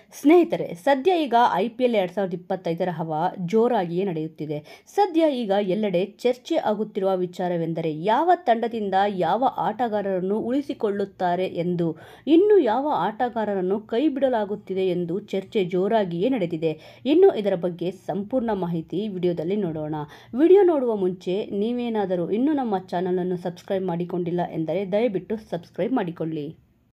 ಸ್ನೇಹಿತರೆ, ಸದ್ಯ ಈಗ IPL 2025ರ ಹವಾ ಜೋರಾಗಿಯೇ ನಡೆಯುತ್ತಿದೆ. ಸದ್ಯ ಈಗ ಎಲ್ಲೆಡೆ ಚರ್ಚೆ ಆಗುತ್ತಿರುವ ವಿಚಾರವೆಂದರೆ ಯಾವ ತಂಡದಿಂದ ಯಾವ ಆಟಗಾರರನ್ನು ಉಳಿಸಿಕೊಳ್ಳುತ್ತಾರೆ ಎಂದು, ಇನ್ನು ಯಾವ ಆಟಗಾರರನ್ನು ಕೈಬಿಡಲಾಗುತ್ತಿದೆ ಎಂದು ಚರ್ಚೆ ಜೋರಾಗಿಯೇ ನಡೆದಿದೆ. ಇನ್ನು ಇದರ ಬಗ್ಗೆ ಸಂಪೂರ್ಣ ಮಾಹಿತಿ ವಿಡಿಯೋದಲ್ಲಿ ನೋಡೋಣ. ವಿಡಿಯೋ ನೋಡುವ ಮುಂಚೆ ನೀವೇನಾದರೂ ಇನ್ನೂ ನಮ್ಮ ಚಾನಲನ್ನು ಸಬ್ಸ್ಕ್ರೈಬ್ ಮಾಡಿಕೊಂಡಿಲ್ಲ ಎಂದರೆ ದಯವಿಟ್ಟು ಸಬ್ಸ್ಕ್ರೈಬ್ ಮಾಡಿಕೊಳ್ಳಿ.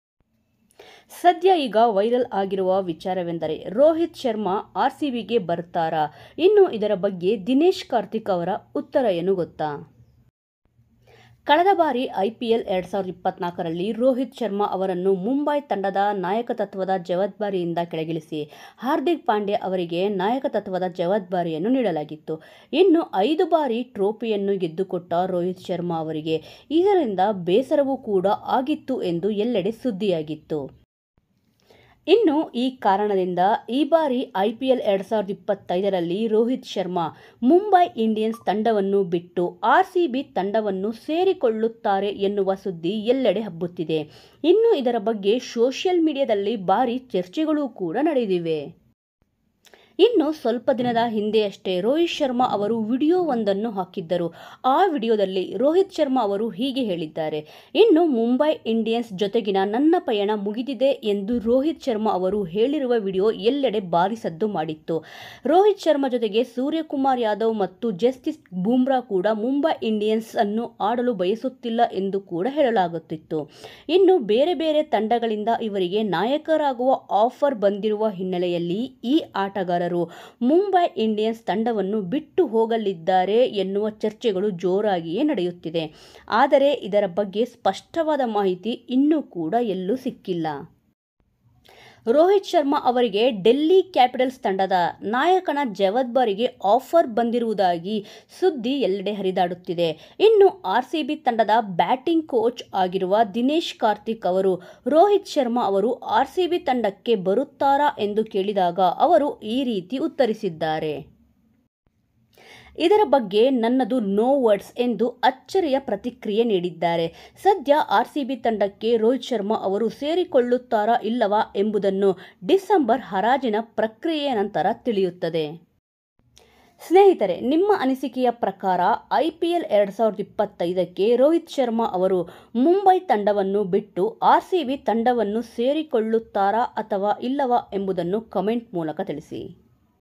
ಸದ್ಯ ಈಗ ವೈರಲ್ ಆಗಿರುವ ವಿಚಾರವೆಂದರೆ ರೋಹಿತ್ ಶರ್ಮಾ RCBಗೆ ಬರ್ತಾರಾ? ಇನ್ನು ಇದರ ಬಗ್ಗೆ ದಿನೇಶ್ ಕಾರ್ತಿಕ್ ಅವರ ಉತ್ತರ ಏನು ಗೊತ್ತಾ? ಕಳೆದ ಬಾರಿ IPL 2024ರಲ್ಲಿ ರೋಹಿತ್ ಶರ್ಮಾ ಅವರನ್ನು ಮುಂಬೈ ತಂಡದ ನಾಯಕತ್ವದ ಜವಾಬ್ದಾರಿಯಿಂದ ಕೆಳಗಿಳಿಸಿ ಹಾರ್ದಿಕ್ ಪಾಂಡ್ಯ ಅವರಿಗೆ ನಾಯಕತ್ವದ ಜವಾಬ್ದಾರಿಯನ್ನು ನೀಡಲಾಗಿತ್ತು. ಇನ್ನು 5 ಬಾರಿ ಟ್ರೋಫಿಯನ್ನು ಗೆದ್ದುಕೊಟ್ಟ ರೋಹಿತ್ ಶರ್ಮಾ ಅವರಿಗೆ ಇದರಿಂದ ಬೇಸರವೂ ಕೂಡ ಆಗಿತ್ತು ಎಂದು ಎಲ್ಲೆಡೆ ಸುದ್ದಿಯಾಗಿತ್ತು. ಇನ್ನು ಈ ಕಾರಣದಿಂದ ಈ ಬಾರಿ IPL 2025ರಲ್ಲಿ ರೋಹಿತ್ ಶರ್ಮಾ ಮುಂಬೈ ಇಂಡಿಯನ್ಸ್ ತಂಡವನ್ನು ಬಿಟ್ಟು RCB ತಂಡವನ್ನು ಸೇರಿಕೊಳ್ಳುತ್ತಾರೆ ಎನ್ನುವ ಸುದ್ದಿ ಎಲ್ಲೆಡೆ ಹಬ್ಬುತ್ತಿದೆ. ಇನ್ನು ಇದರ ಬಗ್ಗೆ ಸೋಷಿಯಲ್ ಮೀಡಿಯಾದಲ್ಲಿ ಭಾರಿ ಚರ್ಚೆಗಳು ಕೂಡ ನಡೆದಿವೆ. ಇನ್ನು ಸ್ವಲ್ಪ ದಿನದ ಹಿಂದೆಯಷ್ಟೇ ರೋಹಿತ್ ಶರ್ಮಾ ಅವರು ವಿಡಿಯೋವೊಂದನ್ನು ಹಾಕಿದ್ದರು. ಆ ವಿಡಿಯೋದಲ್ಲಿ ರೋಹಿತ್ ಶರ್ಮಾ ಅವರು ಹೀಗೆ ಹೇಳಿದ್ದಾರೆ. ಇನ್ನು ಮುಂಬೈ ಇಂಡಿಯನ್ಸ್ ಜೊತೆಗಿನ ನನ್ನ ಪಯಣ ಮುಗಿದಿದೆ ಎಂದು ರೋಹಿತ್ ಶರ್ಮಾ ಅವರು ಹೇಳಿರುವ ವಿಡಿಯೋ ಎಲ್ಲೆಡೆ ಭಾರಿ ಸದ್ದು ಮಾಡಿತ್ತು. ರೋಹಿತ್ ಶರ್ಮಾ ಜೊತೆಗೆ ಸೂರ್ಯಕುಮಾರ್ ಯಾದವ್ ಮತ್ತು ಜಸ್ಪ್ರೀತ್ ಬುಮ್ರಾ ಕೂಡ ಮುಂಬೈ ಇಂಡಿಯನ್ಸ್ ಅನ್ನು ಆಡಲು ಬಯಸುತ್ತಿಲ್ಲ ಎಂದು ಕೂಡ ಹೇಳಲಾಗುತ್ತಿತ್ತು. ಇನ್ನು ಬೇರೆ ಬೇರೆ ತಂಡಗಳಿಂದ ಇವರಿಗೆ ನಾಯಕರಾಗುವ ಆಫರ್ ಬಂದಿರುವ ಹಿನ್ನೆಲೆಯಲ್ಲಿ ಈ ಆಟಗಾರರು ಮುಂಬೈ ಇಂಡಿಯನ್ಸ್ ತಂಡವನ್ನು ಬಿಟ್ಟು ಹೋಗಲಿದ್ದಾರೆ ಎನ್ನುವ ಚರ್ಚೆಗಳು ಜೋರಾಗಿಯೇ ನಡೆಯುತ್ತಿದೆ. ಆದರೆ ಇದರ ಬಗ್ಗೆ ಸ್ಪಷ್ಟವಾದ ಮಾಹಿತಿ ಇನ್ನೂ ಕೂಡ ಎಲ್ಲೂ ಸಿಕ್ಕಿಲ್ಲ. ರೋಹಿತ್ ಶರ್ಮಾ ಅವರಿಗೆ ಡೆಲ್ಲಿ ಕ್ಯಾಪಿಟಲ್ಸ್ ತಂಡದ ನಾಯಕನ ಜವಾಬ್ದಾರಿಗೆ ಆಫರ್ ಬಂದಿರುವುದಾಗಿ ಸುದ್ದಿ ಎಲ್ಲೆಡೆ ಹರಿದಾಡುತ್ತಿದೆ. ಇನ್ನು RCB ತಂಡದ ಬ್ಯಾಟಿಂಗ್ ಕೋಚ್ ಆಗಿರುವ ದಿನೇಶ್ ಕಾರ್ತಿಕ್ ಅವರು ರೋಹಿತ್ ಶರ್ಮಾ ಅವರು RCB ತಂಡಕ್ಕೆ ಬರುತ್ತಾರಾ ಎಂದು ಕೇಳಿದಾಗ ಅವರು ಈ ರೀತಿ ಉತ್ತರಿಸಿದ್ದಾರೆ. ಇದರ ಬಗ್ಗೆ ನನ್ನದು ನೋ ವರ್ಡ್ಸ್ ಎಂದು ಅಚ್ಚರಿಯ ಪ್ರತಿಕ್ರಿಯೆ ನೀಡಿದ್ದಾರೆ. ಸದ್ಯ RCB ತಂಡಕ್ಕೆ ರೋಹಿತ್ ಶರ್ಮಾ ಅವರು ಸೇರಿಕೊಳ್ಳುತ್ತಾರಾ ಇಲ್ಲವಾ ಎಂಬುದನ್ನು ಡಿಸೆಂಬರ್ ಹರಾಜಿನ ಪ್ರಕ್ರಿಯೆಯ ನಂತರ ತಿಳಿಯುತ್ತದೆ. ಸ್ನೇಹಿತರೆ, ನಿಮ್ಮ ಅನಿಸಿಕೆಯ ಪ್ರಕಾರ IPL 2025ಕ್ಕೆ ರೋಹಿತ್ ಶರ್ಮಾ ಅವರು ಮುಂಬೈ ತಂಡವನ್ನು ಬಿಟ್ಟು RCB ತಂಡವನ್ನು ಸೇರಿಕೊಳ್ಳುತ್ತಾರಾ ಅಥವಾ ಇಲ್ಲವಾ ಎಂಬುದನ್ನು ಕಮೆಂಟ್ ಮೂಲಕ ತಿಳಿಸಿ.